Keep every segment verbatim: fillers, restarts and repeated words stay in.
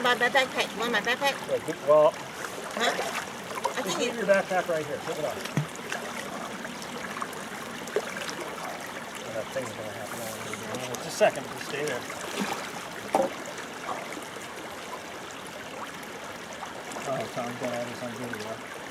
my backpack? Want my backpack? Yeah, well, huh? I think leave your backpack right here. Take it off. That thing's going to happen all over. Just a second. Just stay there. Oh, Tom's going to have this on video.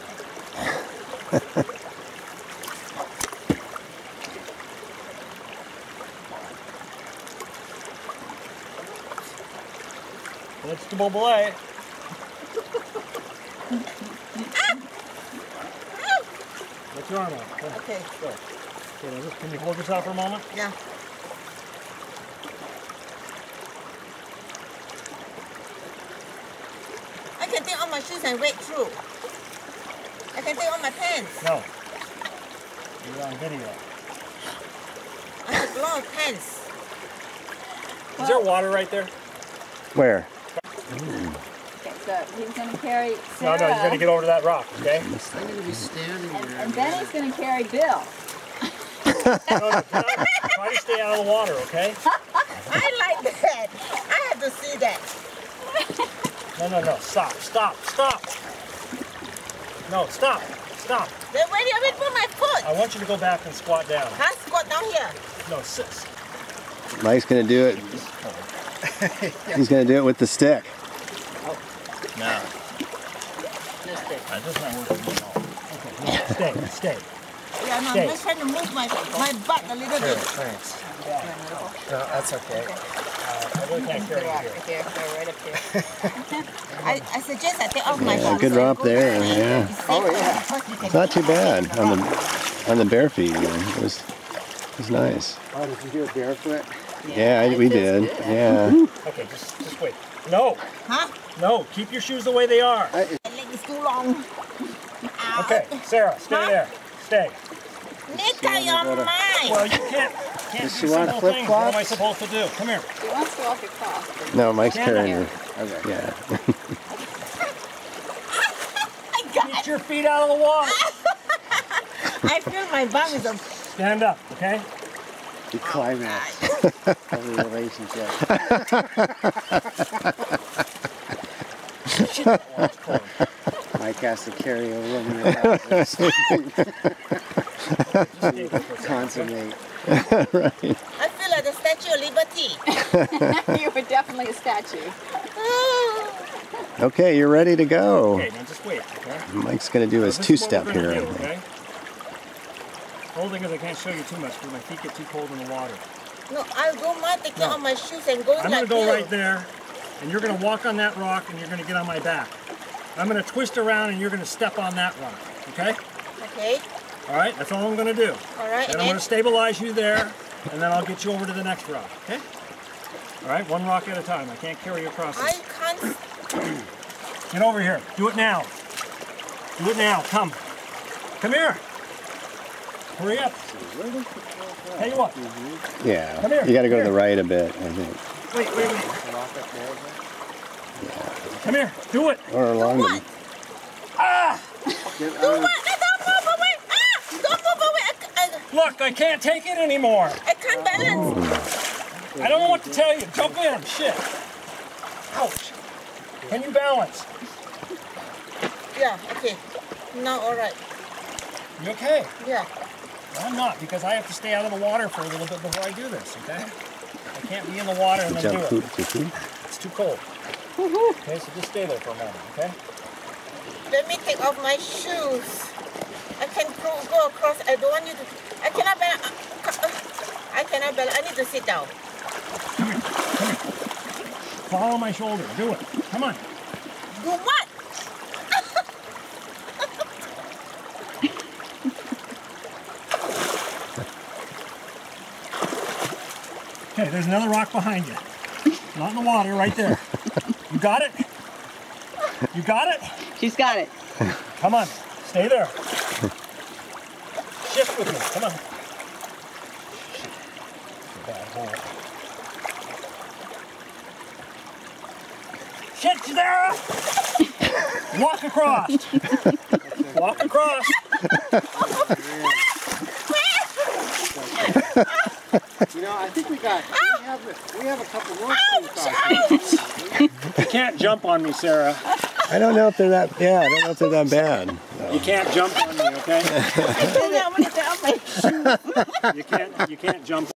Let's go play. What's your arm on? Okay. Go. Okay, now just, can you hold yourself for a moment? Yeah. I can take off my shoes and wade through. I can take off my pants. No. You're on video. I have a lot of pants. Is there water right there? Where? Okay, so he's going to carry Sarah. No, no, you're going to get over to that rock, okay? I'm going to be standing And, there. and then he's going to carry Bill. No, no, try, try to stay out of the water, okay? I like that. I have to see that. No, no, no, stop, stop, stop. No, stop, stop. Then where do you want me to put my foot? I want you to go back and squat down. Huh? Squat down here. No, sit. Mike's gonna do it. He's gonna do it with the stick. No. No stick. That does not work at all. Okay, no, stay, stay. Yeah, no, Stay. I'm just trying to move my, my butt a little Sure, bit. thanks. No, that's okay. Uh, I really can't carry you Right here. here, right up here. I, I suggest I take off my Yeah, shoes good and drop go there. back. Yeah, It's safer Oh, yeah. because you can it's not keep too my bad feet on the down. on the bare feet. You know, it was it was nice. Oh, did you do it barefoot? Yeah, I, we did. Yeah. Okay, just, just wait. No, Huh? no, keep your shoes the way they are. My leg is too long. Ow. Okay, Sarah, stay Huh? there. Stay. Nika, you're mine. Well, you can't, can't Does do she want simple things. What am I flip-flops? supposed to do? Come here. He wants to walk across. but- No, Mike's Stand carrying up. her. Okay. Yeah. I got Get your feet out of the water. I feel my bum is a... Stand up, okay? The climax of the relationship. Mike has to carry a woman around to consummate. Right. I feel like the Statue of Liberty. You were definitely a statue. Okay, you're ready to go. Okay, now just wait, okay? Mike's gonna do his This is what two-step we're gonna here. I do, think. okay? The whole thing is I can't show you too much because my feet get too cold in the water. No, I don't mind taking No. off my shoes and going I'm like going to go this. right there, and you're going to walk on that rock, and you're going to get on my back. I'm going to twist around, and you're going to step on that rock, okay? Okay, All right, that's all I'm going to do. all right. Then And I'm going then, to stabilize you there, and then I'll get you over to the next rock, okay? All right, one rock at a time. I can't carry you across I this. can't... Get over here. Do it now. Do it now. Come. Come here. Hurry up. Tell you what. Yeah. Come here, You got to go to here. the right a bit, I think. Wait, wait, wait. Come here. Do it. Or along What? the. Ah! Do what? No, don't move away! Ah! Don't move away! I, I, Look, I can't take it anymore. I can't balance. I don't know what to tell you. Jump in. Shit. Ouch. Can you balance? Yeah, okay. Now, all right. You okay? Yeah. Well, I'm not, because I have to stay out of the water for a little bit before I do this, okay? I can't be in the water and then Jump do poop, it. poop, poop. It's too cold. Okay, so just stay there for a moment, okay? Let me take off my shoes. I can go, go across. I don't want you to... I cannot balance. I cannot balance. I need to sit down. Come here. Come here. Follow my shoulder. Do it. Come on. Do what? Okay, there's another rock behind you. Not in the water, right there. You got it? You got it? She's got it. Come on. Stay there. Shift with me. Come on. It's a bad hole. Shit, Sarah! Walk across. Walk across. You know, I think we got, we have, a, we have a couple more screen saucers. You can't jump on me, Sarah. I don't know if they're that, yeah, I don't know if they're that bad. You can't jump on me, okay? I told you I'm gonna get off my shoes. You can't, you can't jump